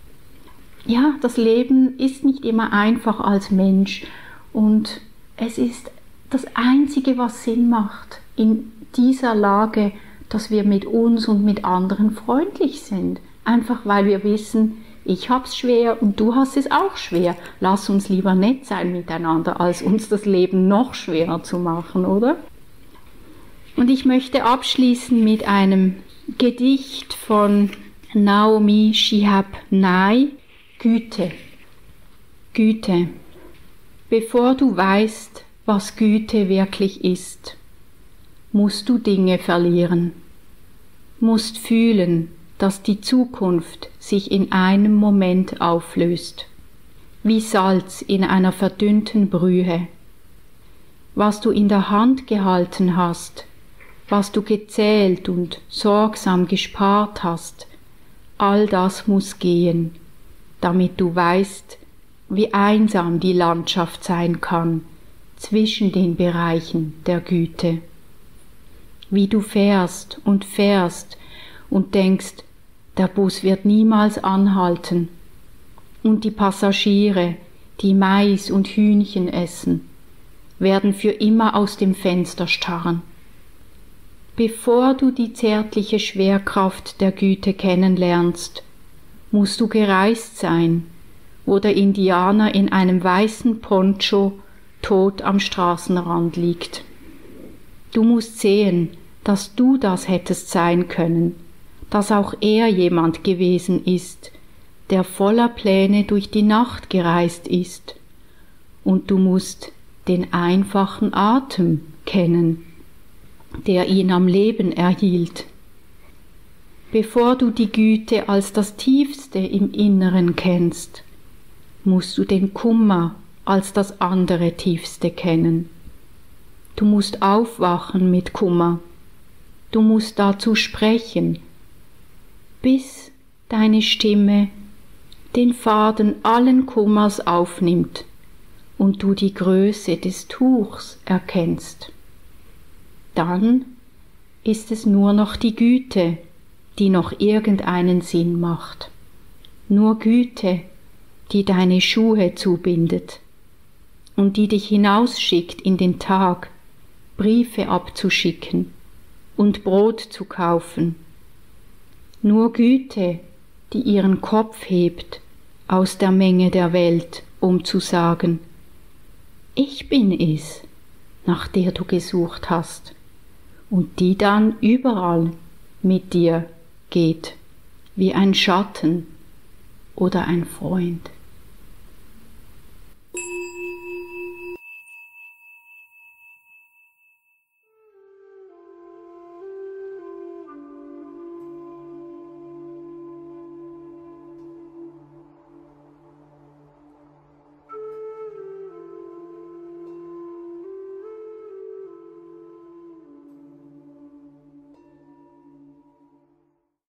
Ja, das Leben ist nicht immer einfach als Mensch und es ist das Einzige, was Sinn macht in dieser Lage, dass wir mit uns und mit anderen freundlich sind. Einfach weil wir wissen, ich hab's schwer und du hast es auch schwer. Lass uns lieber nett sein miteinander, als uns das Leben noch schwerer zu machen, oder? Und ich möchte abschließen mit einem Gedicht von Naomi Shihab Nye, Güte. Güte. Bevor du weißt, was Güte wirklich ist, musst du Dinge verlieren, musst fühlen, dass die Zukunft sich in einem Moment auflöst, wie Salz in einer verdünnten Brühe. Was du in der Hand gehalten hast, was du gezählt und sorgsam gespart hast, all das muss gehen, damit du weißt, wie einsam die Landschaft sein kann zwischen den Bereichen der Güte. Wie du fährst und denkst, der Bus wird niemals anhalten und die Passagiere, die Mais und Hühnchen essen, werden für immer aus dem Fenster starren. Bevor du die zärtliche Schwerkraft der Güte kennenlernst, musst du gereist sein, wo der Indianer in einem weißen Poncho tot am Straßenrand liegt. Du musst sehen, dass du das hättest sein können, dass auch er jemand gewesen ist, der voller Pläne durch die Nacht gereist ist, und du musst den einfachen Atem kennen, der ihn am Leben erhielt. Bevor du die Güte als das Tiefste im Inneren kennst, musst du den Kummer als das andere Tiefste kennen. Du musst aufwachen mit Kummer, du musst dazu sprechen, bis deine Stimme den Faden allen Kummers aufnimmt und du die Größe des Tuchs erkennst. Dann ist es nur noch die Güte, die noch irgendeinen Sinn macht. Nur Güte, die deine Schuhe zubindet und die dich hinausschickt in den Tag, Briefe abzuschicken und Brot zu kaufen. Nur Güte, die ihren Kopf hebt aus der Menge der Welt, um zu sagen, ich bin es, nach der du gesucht hast, und die dann überall mit dir geht, wie ein Schatten oder ein Freund.